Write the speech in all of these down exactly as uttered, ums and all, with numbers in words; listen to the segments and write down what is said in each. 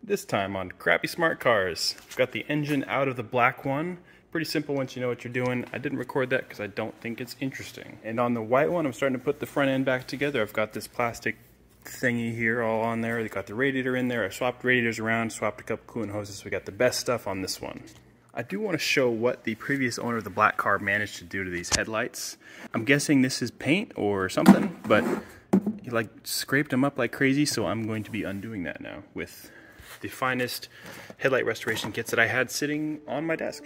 This time on Crappy Smart Cars. I've got the engine out of the black one. Pretty simple once you know what you're doing. I didn't record that because I don't think it's interesting. And on the white one, I'm starting to put the front end back together. I've got this plastic thingy here all on there. They got the radiator in there. I swapped radiators around, swapped a couple coolant hoses. So we got the best stuff on this one. I do want to show what the previous owner of the black car managed to do to these headlights. I'm guessing this is paint or something, but he like scraped them up like crazy, so I'm going to be undoing that now with the finest headlight restoration kits that I had sitting on my desk.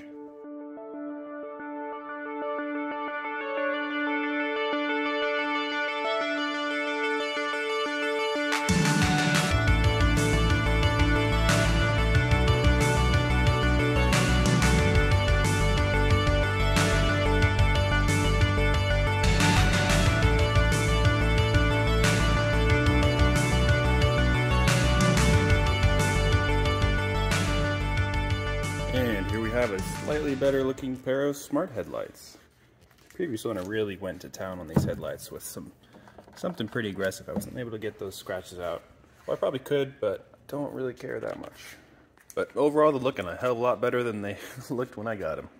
And here we have a slightly better looking pair of smart headlights. The previous owner really went to town on these headlights with some something pretty aggressive. I wasn't able to get those scratches out. Well, I probably could, but I don't really care that much. But overall, they're looking a hell of a lot better than they looked when I got them.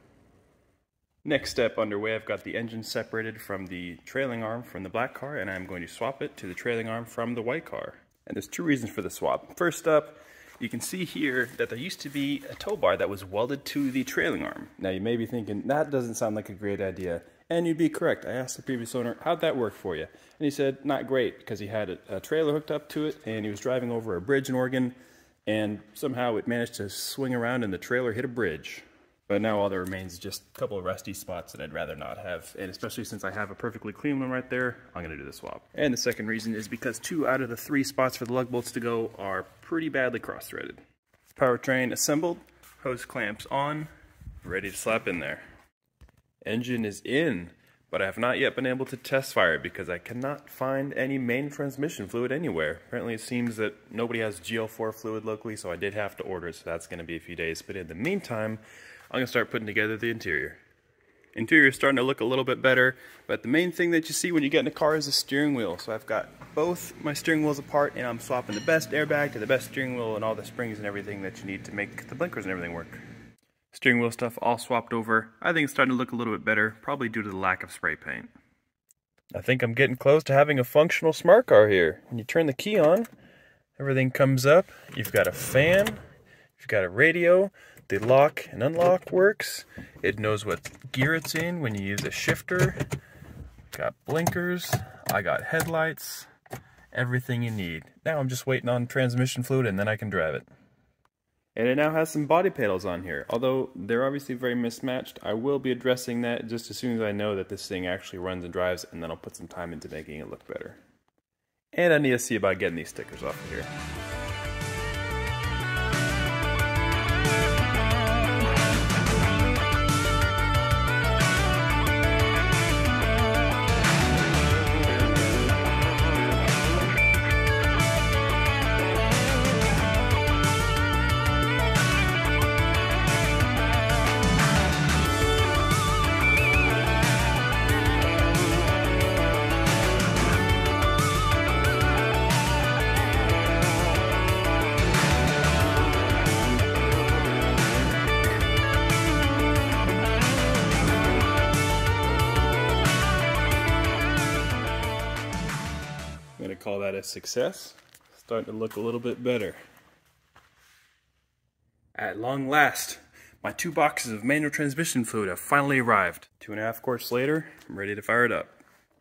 Next step underway, I've got the engine separated from the trailing arm from the black car, and I'm going to swap it to the trailing arm from the white car. And there's two reasons for the swap. First up, you can see here that there used to be a tow bar that was welded to the trailing arm. Now you may be thinking, that doesn't sound like a great idea. And you'd be correct. I asked the previous owner, how'd that work for you? And he said, not great, because he had a, a trailer hooked up to it, and he was driving over a bridge in Oregon, and somehow it managed to swing around and the trailer hit a bridge. But now all that remains is just a couple of rusty spots that I'd rather not have. And especially since I have a perfectly clean one right there, I'm going to do the swap. And the second reason is because two out of the three spots for the lug bolts to go are pretty badly cross-threaded. Powertrain assembled, hose clamps on, ready to slap in there. Engine is in, but I have not yet been able to test fire it because I cannot find any main transmission fluid anywhere. Apparently it seems that nobody has G L four fluid locally, so I did have to order it, so that's going to be a few days. But in the meantime, I'm going to start putting together the interior. Interior is starting to look a little bit better, but the main thing that you see when you get in a car is the steering wheel. So I've got both my steering wheels apart, and I'm swapping the best airbag to the best steering wheel and all the springs and everything that you need to make the blinkers and everything work. Steering wheel stuff all swapped over. I think it's starting to look a little bit better, probably due to the lack of spray paint. I think I'm getting close to having a functional smart car here. When you turn the key on, everything comes up. You've got a fan, you've got a radio. The lock and unlock works. It knows what gear it's in when you use a shifter. Got blinkers. I got headlights. Everything you need. Now I'm just waiting on transmission fluid and then I can drive it. And it now has some body panels on here. Although they're obviously very mismatched, I will be addressing that just as soon as I know that this thing actually runs and drives, and then I'll put some time into making it look better. And I need to see about getting these stickers off of here. I'm going to call that a success. Starting to look a little bit better. At long last, my two boxes of manual transmission fluid have finally arrived. Two and a half quarts later, I'm ready to fire it up.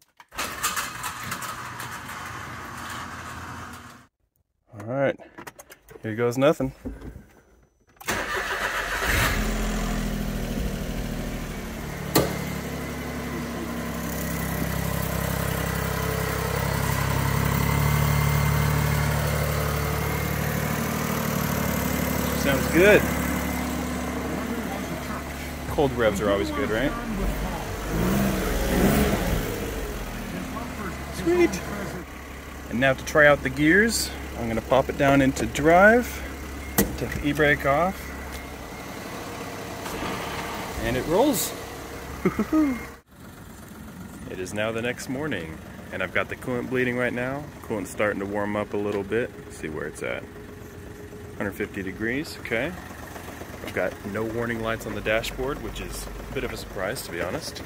Alright, here goes nothing. Sounds good. Cold revs are always good, right? Sweet. And now to try out the gears, I'm going to pop it down into drive, take the e-brake off, and it rolls. It is now the next morning, and I've got the coolant bleeding right now. Coolant's starting to warm up a little bit. Let's see where it's at. one fifty degrees, okay. I've got no warning lights on the dashboard, which is a bit of a surprise, to be honest.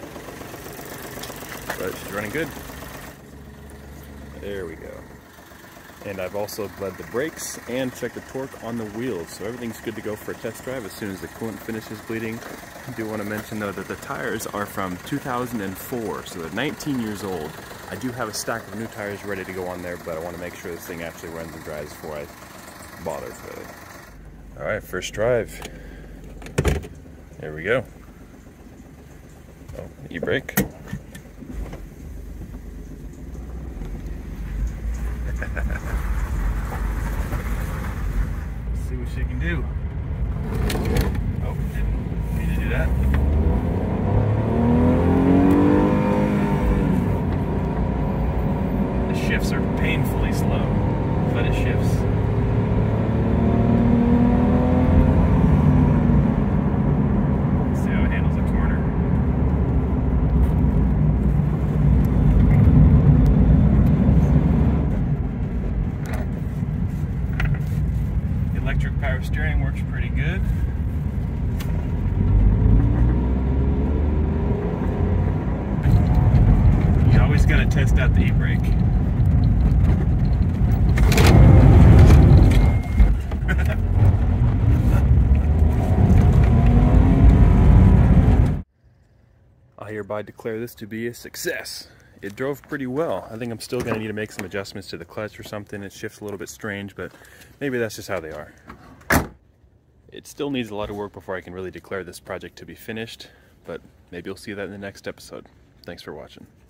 But she's running good. There we go. And I've also bled the brakes and checked the torque on the wheels, so everything's good to go for a test drive as soon as the coolant finishes bleeding. I do want to mention though that the tires are from two thousand four, so they're nineteen years old. I do have a stack of new tires ready to go on there, but I want to make sure this thing actually runs and drives before I bother with it. Alright, first drive. There we go. Oh, e-brake. Let's see what she can do. Oh, didn't mean to do that. The shifts are painfully slow, but it shifts. See how it handles a corner. Electric power steering works pretty good. You always got to test out the e-brake. I hereby declare this to be a success. It drove pretty well. I think I'm still going to need to make some adjustments to the clutch or something. It shifts a little bit strange, but maybe that's just how they are. It still needs a lot of work before I can really declare this project to be finished, but maybe you'll see that in the next episode. Thanks for watching.